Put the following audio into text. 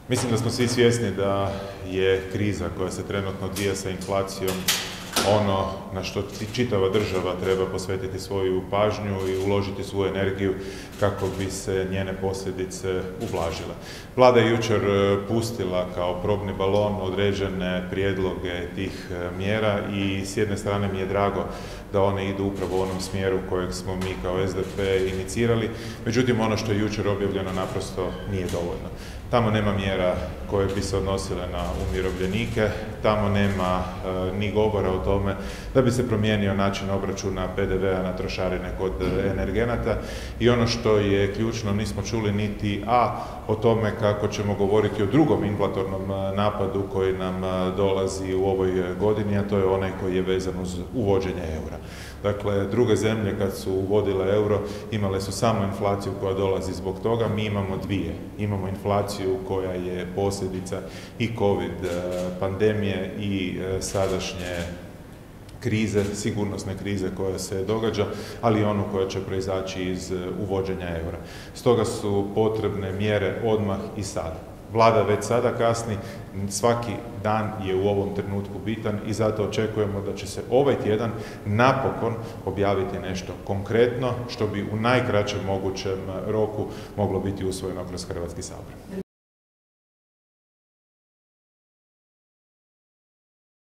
Mislim da smo svi svjesni da je kriza koja se trenutno odvija sa inflacijom ono na što čitava država treba posvetiti svoju pažnju i uložiti svoju energiju kako bi se njene posljedice ublažile. Vlada je jučer pustila kao probni balon određene prijedloge tih mjera i s jedne strane mi je drago da one idu upravo u onom smjeru kojeg smo mi kao SDP inicirali, međutim ono što je jučer objavljeno naprosto nije dovoljno. Tamo nema mjera koje bi se odnosile na umirovljenike, tamo nema ni govora o tome da bi se promijenio način obračuna PDV-a na trošarine kod energenata i ono što je ključno, nismo čuli niti o tome kako ćemo govoriti o drugom inflatornom napadu koji nam dolazi u ovoj godini, a to je onaj koji je vezan uz uvođenje eura. Dakle, druge zemlje kad su uvodile euro imale su samo inflaciju koja dolazi zbog toga, mi imamo dvije. Imamo inflaciju koja je posljedica i COVID pandemije i sadašnje krize, sigurnosne krize koja se događa, ali i onu koja će proizaći iz uvođenja eura. Stoga su potrebne mjere odmah i sada. Vlada već sada kasni, svaki dan je u ovom trenutku bitan i zato očekujemo da će se ovaj tjedan napokon objaviti nešto konkretno što bi u najkraćem mogućem roku moglo biti usvojeno kroz Hrvatski sabor.